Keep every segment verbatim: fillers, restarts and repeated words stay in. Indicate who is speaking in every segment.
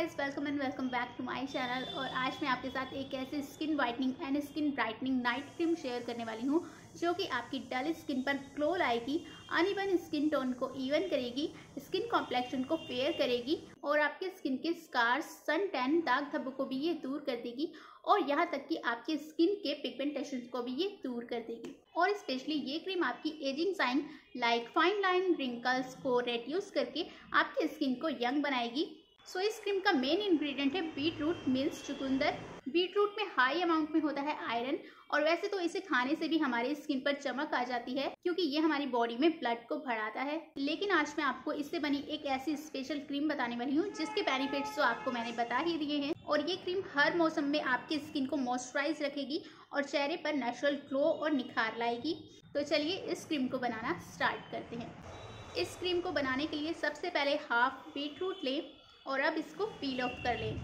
Speaker 1: Guys, welcome and welcome back to my channel. और आज मैं आपके साथ एक ऐसे skin whitening and skin brightening night cream share करने वाली हूँ जो कि आपकी डल स्किन पर ग्लो लाएगी, अनइवन स्किन टोन को इवन करेगी, स्किन कॉम्प्लेक्शन को फेयर करेगी और आपके स्किन के स्कार्स, सन टैन, दाग धब्बों को भी ये दूर कर देगी और यहाँ तक कि आपके स्किन के पिगमेंटेशन को भी ये दूर कर देगी। और स्पेशली ये क्रीम आपकी ageing sign like fine line, wrinkles को रिड्यूस करके आपके स्किन को यंग बनाएगी। सो so, इस क्रीम का मेन इंग्रेडिएंट है बीट रूट मीन्स चुकंदर। बीट रूट में हाई अमाउंट में होता है आयरन और वैसे तो इसे खाने से भी हमारी स्किन पर चमक आ जाती है क्योंकि ये हमारी बॉडी में ब्लड को बढ़ाता है। लेकिन आज मैं आपको इससे बनी एक ऐसी स्पेशल क्रीम बताने वाली हूँ जिसके बेनिफिट्स तो आपको मैंने बता ही दिए हैं। और ये क्रीम हर मौसम में आपकी स्किन को मॉइस्चराइज रखेगी और चेहरे पर नेचुरल ग्लो और निखार लाएगी। तो चलिए इस क्रीम को बनाना स्टार्ट करते हैं। इस क्रीम को बनाने के लिए सबसे पहले हाफ बीट रूट लें और अब इसको पील ऑफ कर लें।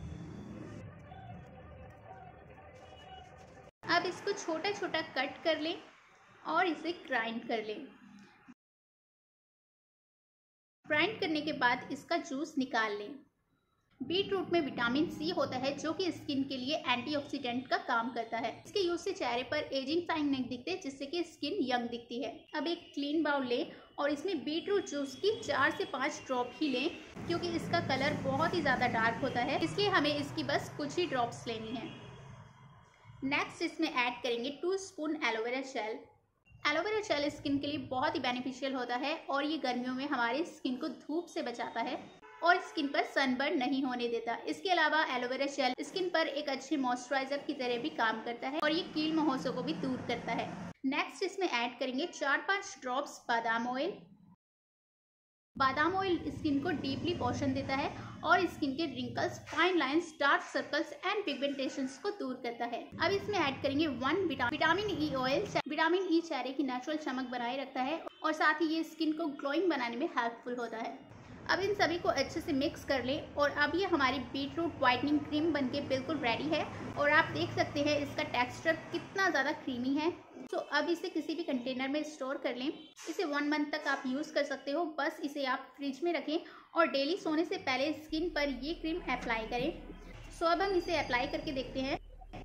Speaker 1: अब इसको छोटा छोटा कट कर लें और इसे ग्राइंड कर लें। ग्राइंड करने के बाद इसका जूस निकाल लें। बीट रूट में विटामिन सी होता है जो कि स्किन के लिए एंटीऑक्सीडेंट का काम करता है। इसके यूज से चेहरे पर एजिंग साइन नहीं दिखते जिससे कि स्किन यंग दिखती है। अब एक क्लीन बाउल लें और इसमें बीट रूट जूस की चार से पाँच ड्रॉप ही लें क्योंकि इसका कलर बहुत ही ज़्यादा डार्क होता है, इसलिए हमें इसकी बस कुछ ही ड्रॉप्स लेनी है। नेक्स्ट इसमें ऐड करेंगे two spoon aloe vera gel. Aloe vera gel skin के लिए बहुत ही बेनिफिशियल होता है और ये गर्मियों में हमारी स्किन को धूप से बचाता है और स्किन पर सनबर्न नहीं होने देता। इसके अलावा एलोवेरा जेल स्किन पर एक अच्छे मॉइस्चराइजर की तरह भी काम करता है और ये कील मुहासों को भी दूर करता है। नेक्स्ट इसमें ऐड करेंगे चार पांच ड्रॉप्स बादाम ऑयल। बादाम ऑयल स्किन को डीपली पोषण देता है और स्किन के wrinkles, fine lines, dark circles and pigmentations को दूर करता है। अब इसमें ऐड करेंगे one vitamin E oil. Vitamin E चेहरे की नेचुरल चमक बनाए रखता है और साथ ही ये स्किन को ग्लोइंग बनाने में हेल्पफुल होता है। अब इन सभी को अच्छे से मिक्स कर लें और अब ये हमारी बीट रूट वाइटनिंग क्रीम बनके बिल्कुल रेडी है और आप देख सकते हैं इसका टेक्सचर कितना ज़्यादा क्रीमी है। तो अब इसे किसी भी कंटेनर में स्टोर कर लें। इसे वन मंथ तक आप यूज़ कर सकते हो। बस इसे आप फ्रिज में रखें और डेली सोने से पहले स्किन पर ये क्रीम अप्लाई करें। सो अब हम इसे अप्लाई करके देखते हैं।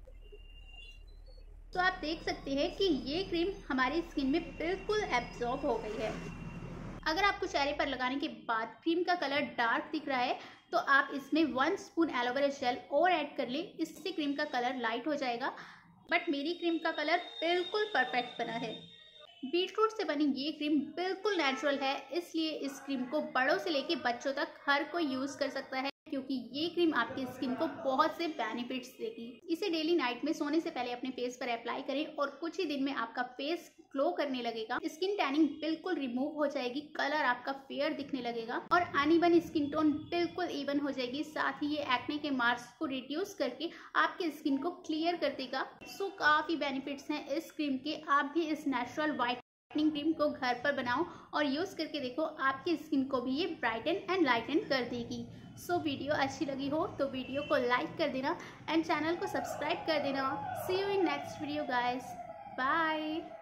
Speaker 1: तो आप देख सकते हैं कि ये क्रीम हमारी स्किन में बिल्कुल एब्जॉर्ब हो गई है। अगर आपको चेहरे पर लगाने के बाद क्रीम का कलर डार्क दिख रहा है तो आप इसमें वन स्पून एलोवेरा जेल और ऐड कर लें, इससे क्रीम का कलर लाइट हो जाएगा। बट मेरी क्रीम का कलर बिल्कुल परफेक्ट बना है। बीट रूट से बनी ये क्रीम बिल्कुल नेचुरल है, इसलिए इस क्रीम को बड़ों से लेके बच्चों तक हर कोई यूज़ कर सकता है क्योंकि ये क्रीम आपकी स्किन को बहुत से बेनिफिट्स देगी। इसे डेली नाइट में सोने से पहले अपने फेस पर अप्लाई करें और कुछ ही दिन में आपका फेस ग्लो करने लगेगा। स्किन टैनिंग बिल्कुल रिमूव हो जाएगी, कलर आपका फेयर दिखने लगेगा और अनइवन स्किन टोन बिल्कुल इवन हो जाएगी। साथ ही ये एक्ने के मार्क्स को रिड्यूस करके आपके स्किन को क्लियर कर देगा। सो काफ़ी बेनिफिट्स हैं इस क्रीम के। आप भी इस नेचुरल वाइट क्रीम को घर पर बनाओ और यूज़ करके देखो, आपकी स्किन को भी ये ब्राइटन एंड लाइटन कर देगी। सो so, वीडियो अच्छी लगी हो तो वीडियो को लाइक कर देना एंड चैनल को सब्सक्राइब कर देना। See you in next video guys, bye.